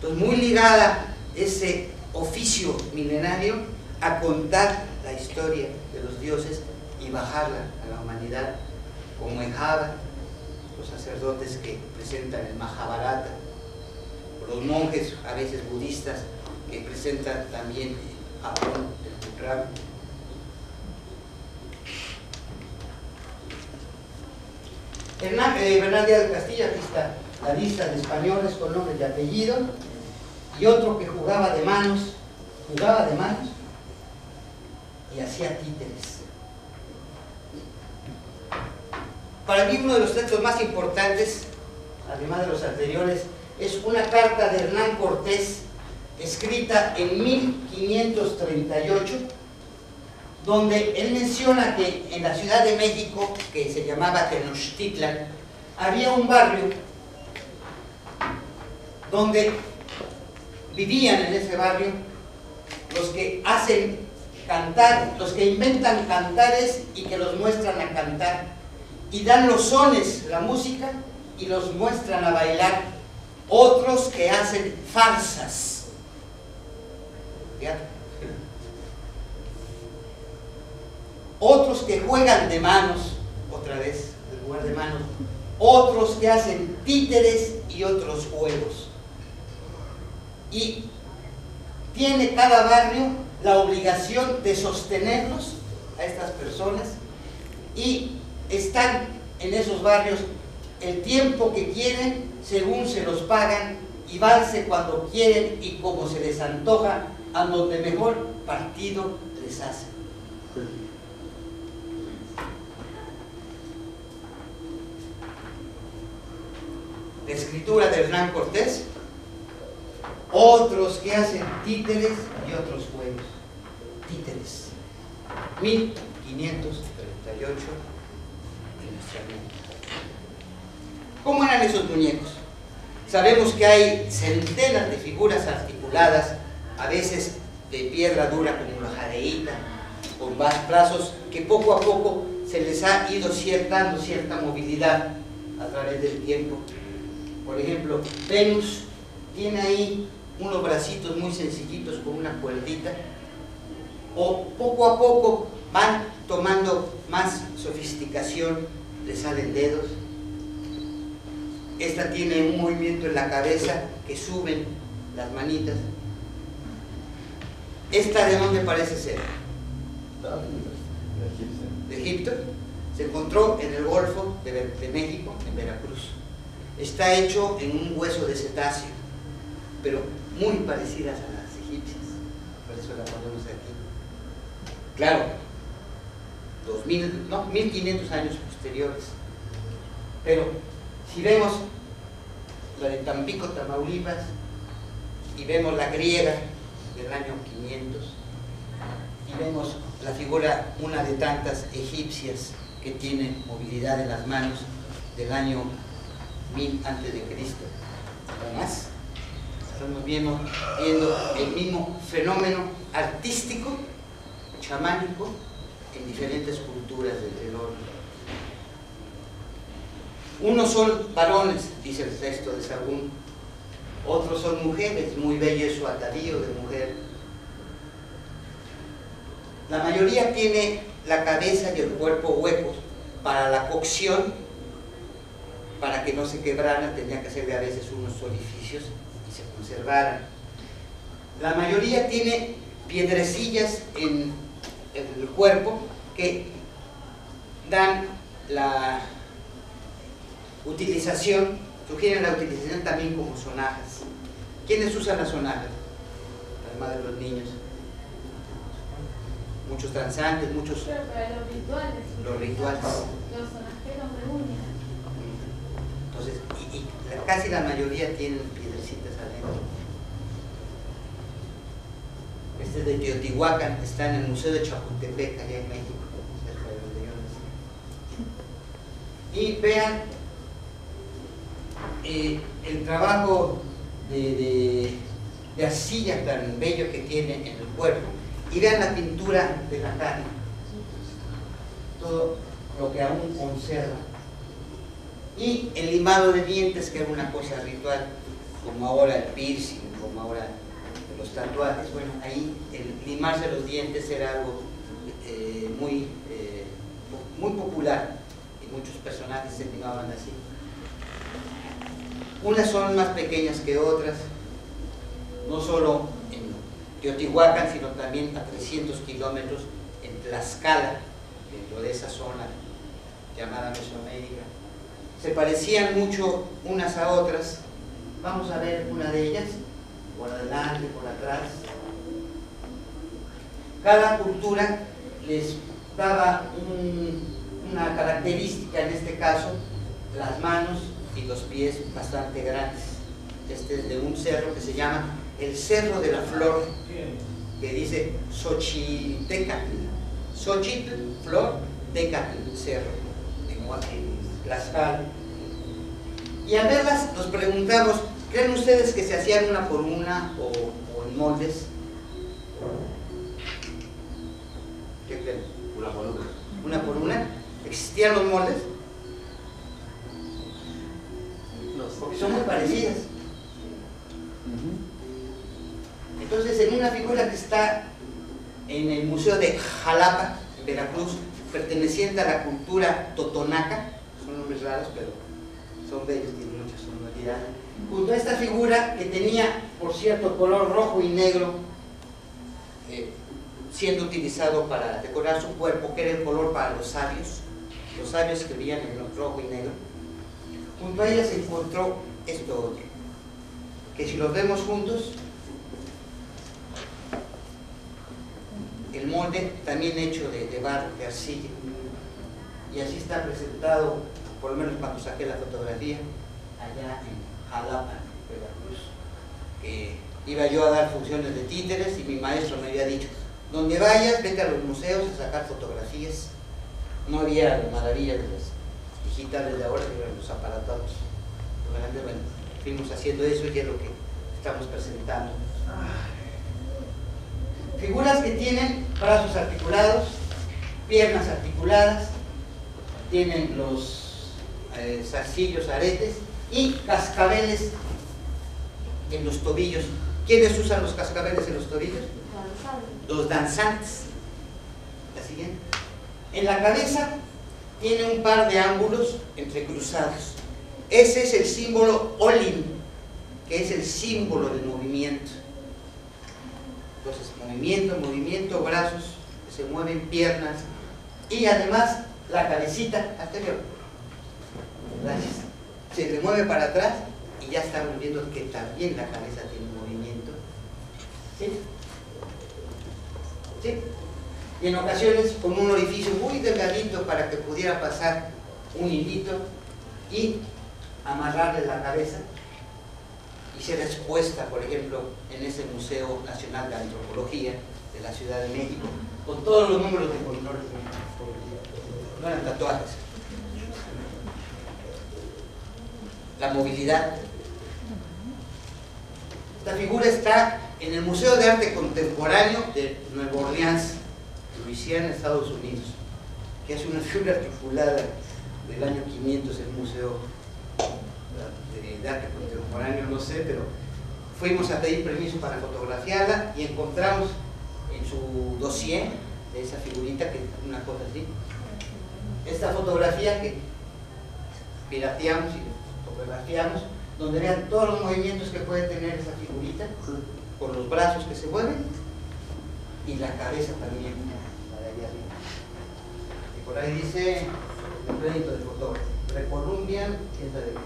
Entonces, muy ligada ese oficio milenario a contar la historia de los dioses y bajarla a la humanidad, como en Java, los sacerdotes que presentan el Mahabharata, o los monjes, a veces budistas, que presentan también en Japón el Bukrama. Bernal Díaz del Castillo, aquí está la lista de españoles con nombre y apellido, y otro que jugaba de manos y hacía títeres. Para mí uno de los textos más importantes, además de los anteriores, es una carta de Hernán Cortés escrita en 1538, donde él menciona que en la Ciudad de México, que se llamaba Tenochtitlan, había un barrio donde vivían en ese barrio los que hacen cantar, los que inventan cantares y que los muestran a cantar, y dan los sones, la música, y los muestran a bailar, otros que hacen farsas. ¿Ya? Otros que juegan de manos, otra vez, el jugar de manos, otros que hacen títeres y otros juegos. Y tiene cada barrio la obligación de sostenerlos a estas personas, y están en esos barrios el tiempo que quieren, según se los pagan, y vanse cuando quieren y como se les antoja, a donde mejor partido les hace. La escritura de Hernán Cortés, otros que hacen títeres y otros juegos. Títeres. 1538 en nuestra mente. ¿Cómo eran esos muñecos? Sabemos que hay centenas de figuras articuladas, a veces de piedra dura como la jadeíta, con brazos que poco a poco se les ha ido dando cierta movilidad a través del tiempo. Por ejemplo, Venus tiene ahí unos bracitos muy sencillitos con una cuerdita, o poco a poco van tomando más sofisticación, le salen dedos. Esta tiene un movimiento en la cabeza que suben las manitas. ¿Esta de dónde parece ser? De Egipto. Se encontró en el Golfo de México, en Veracruz. Está hecho en un hueso de cetáceo, pero muy parecidas a las egipcias, por eso la ponemos aquí. Claro, 1500 años posteriores. Pero si vemos la de Tampico, Tamaulipas, y vemos la griega del año 500, y vemos la figura, una de tantas egipcias que tienen movilidad en las manos, del año 1000 antes de Cristo, o más. Estamos viendo el mismo fenómeno artístico, chamánico, en diferentes culturas del oro. Unos son varones, dice el texto de Sahagún, otros son mujeres, muy bello es su atavío de mujer. La mayoría tiene la cabeza y el cuerpo huecos. Para la cocción, para que no se quebraran, tenía que hacerle a veces unos orificios y se conservaran. La mayoría tiene piedrecillas en el cuerpo que dan la utilización, sugieren la utilización también como sonajas. ¿Quiénes usan las sonajas? Además de los niños. Muchos danzantes, muchos... Pero para los rituales. Los rituales. Los sonajeros reúnen. Entonces, casi la mayoría tienen piedrecitas adentro. Este es de Teotihuacán, está en el Museo de Chapultepec, allá en México, cerca de donde yo nací. Y vean el trabajo de arcilla tan bello que tiene en el cuerpo, y vean la pintura de la carne, todo lo que aún conserva, y el limado de dientes, que es una cosa ritual, como ahora el piercing, como ahora los tatuajes. Bueno, ahí el limarse los dientes era algo muy popular y muchos personajes se limaban así. Unas son más pequeñas que otras, no solo en Teotihuacán, sino también a 300 kilómetros en Tlaxcala, dentro de esa zona llamada Mesoamérica. Se parecían mucho unas a otras. Vamos a ver una de ellas, por adelante, por atrás. Cada cultura les daba una característica, en este caso, las manos y los pies bastante grandes. Este es de un cerro que se llama el Cerro de la Flor, que dice Xochitecatl, Xochitl, Flor, Tecatl, cerro, en Tlaxcala. Y al verlas nos preguntamos, ¿creen ustedes que se hacían una por una o en moldes? ¿Qué creen? Una por una. ¿Una por una? ¿Existían los moldes? No sé. Porque son muy parecidas. Entonces, en una figura que está en el Museo de Jalapa, en Veracruz, perteneciente a la cultura totonaca, son nombres raros, pero son bellos, tienen mucha sonoridad. Junto a esta figura, que tenía, por cierto, color rojo y negro, siendo utilizado para decorar su cuerpo, que era el color para los sabios que veían en rojo y negro. Junto a ella se encontró esto otro, que si los vemos juntos, el molde también hecho de barro, de arcilla, y así está presentado, por lo menos cuando saqué la fotografía, allá en Jalapa, Veracruz, que iba yo a dar funciones de títeres y mi maestro me había dicho, donde vayas, vete a los museos a sacar fotografías. No había la maravilla de las digitales de ahora, que eran los aparatados. Bueno, fuimos haciendo eso y es lo que estamos presentando. Figuras que tienen brazos articulados, piernas articuladas, tienen los zarcillos, aretes y cascabeles en los tobillos. ¿Quiénes usan los cascabeles en los tobillos? Los danzantes. La siguiente. En la cabeza tiene un par de ángulos entrecruzados. Ese es el símbolo Olin, que es el símbolo del movimiento. Entonces, movimiento, brazos que se mueven, piernas y además la cabecita anterior. Gracias. Se le mueve para atrás y ya estamos viendo que también la cabeza tiene movimiento. ¿Sí? ¿Sí? Y en ocasiones con un orificio muy delgadito para que pudiera pasar un hilito y amarrarle la cabeza y ser expuesta, por ejemplo, en ese Museo Nacional de Antropología de la Ciudad de México, con todos los números de colores. No eran tatuajes. La movilidad. Esta figura está en el Museo de Arte Contemporáneo de Nueva Orleans, Luisiana, Estados Unidos, que es una figura articulada del año 500, el Museo de Arte Contemporáneo, no sé, pero fuimos a pedir permiso para fotografiarla y encontramos en su dossier de esa figurita, que una cosa así, esta fotografía que pirateamos y fotografiamos, donde vean todos los movimientos que puede tener esa figurita, con los brazos que se mueven y la cabeza también, la de allá arriba. Y por ahí dice el crédito del fotógrafo, Precolumbian, que es la de...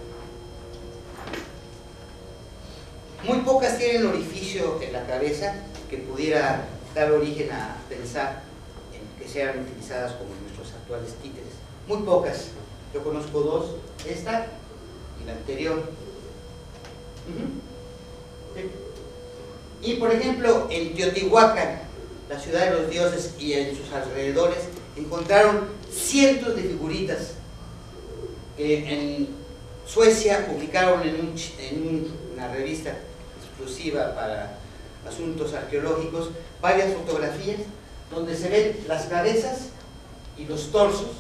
Muy pocas tienen orificio en la cabeza que pudiera dar origen a pensar en que sean utilizadas como nuestros actuales títeres. Muy pocas. Yo conozco dos, esta y la anterior. ¿Sí? Y por ejemplo, en Teotihuacán, la ciudad de los dioses, y en sus alrededores, encontraron cientos de figuritas que en Suecia publicaron en una revista exclusiva para asuntos arqueológicos varias fotografías donde se ven las cabezas y los torsos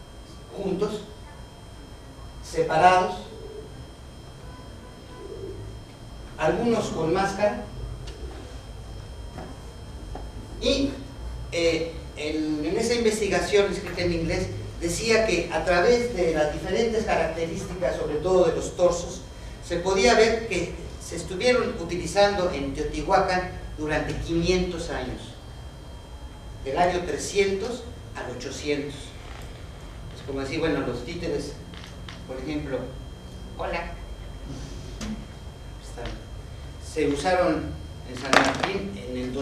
juntos, separados, algunos con máscara, y en esa investigación escrita en inglés decía que a través de las diferentes características, sobre todo de los torsos, se podía ver que se estuvieron utilizando en Teotihuacán durante 500 años, del año 300 al 800. Es como decir, bueno, los títeres, por ejemplo, hola, se usaron en San Martín en el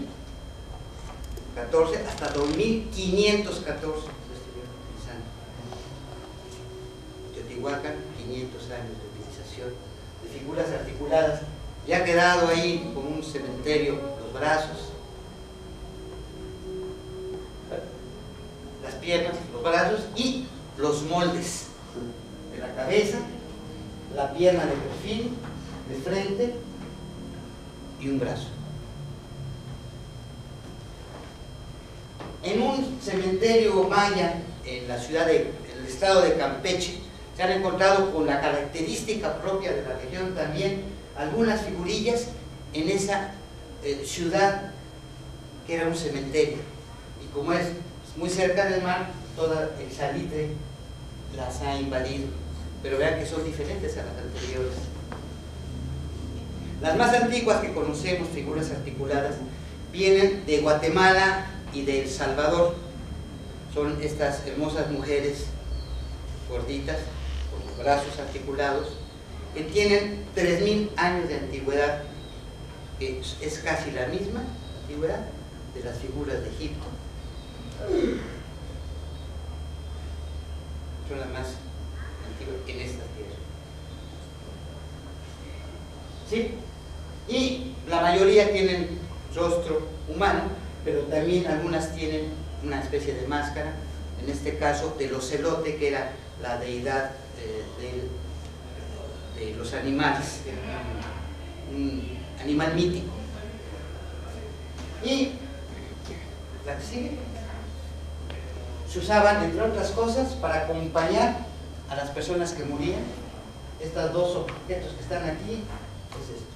2014 hasta 2514 se estuvieron utilizando. Teotihuacán, 500 años de utilización de figuras articuladas. Ya ha quedado ahí como un cementerio los brazos, las piernas, los brazos y los moldes de la cabeza, la pierna de perfil, de frente y un brazo. En un cementerio maya en el estado de Campeche, se han encontrado con la característica propia de la región también algunas figurillas en esa ciudad que era un cementerio, y como es muy cerca del mar, todo el salitre las ha invadido, pero vean que son diferentes a las anteriores. Las más antiguas que conocemos, figuras articuladas, vienen de Guatemala y de El Salvador. Son estas hermosas mujeres gorditas, con los brazos articulados, que tienen 3000 años de antigüedad, que es casi la misma antigüedad de las figuras de Egipto. Son las más antiguas en esta tierra. ¿Sí? Y la mayoría tienen rostro humano, pero también algunas tienen una especie de máscara, en este caso del ocelote, que era la deidad de los animales, un animal mítico. Y la que sigue, se usaban, entre otras cosas, para acompañar a las personas que morían. Estos dos objetos que están aquí es esto.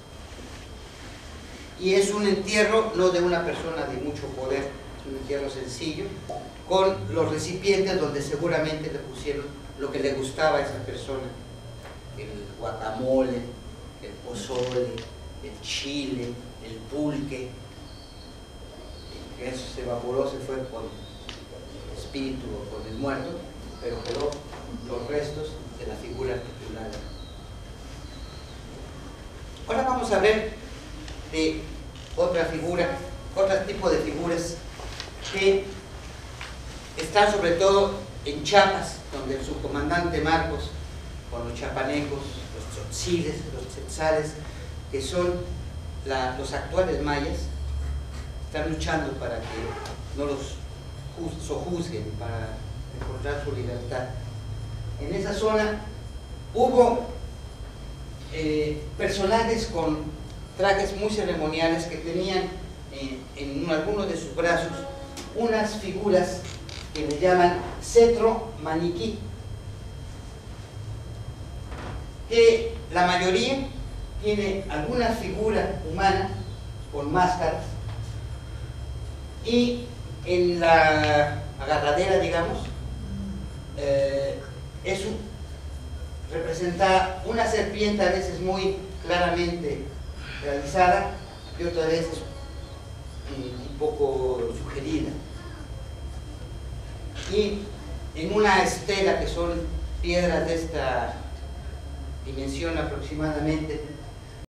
Y es un entierro no de una persona de mucho poder, es un entierro sencillo, con los recipientes donde seguramente le pusieron lo que le gustaba a esa persona: el guacamole, el pozole, el chile, el pulque. Que eso se evaporó, se fue con el espíritu o con el muerto, pero quedó los restos de la figura articulada. Ahora vamos a ver de otra figura, otro tipo de figuras que están sobre todo en Chiapas, donde el subcomandante Marcos, con los chiapanecos, los tzotziles, los tzetzales, que son los actuales mayas, están luchando para que no los sojuzguen, para encontrar su libertad. En esa zona hubo personajes con trajes muy ceremoniales que tenían en algunos de sus brazos unas figuras que le llaman cetro maniquí, que la mayoría tiene alguna figura humana con máscaras, y en la agarradera, digamos, representa una serpiente, a veces muy claramente realizada y otras veces un poco sugerida, y en una estela, que son piedras de esta dimensión aproximadamente,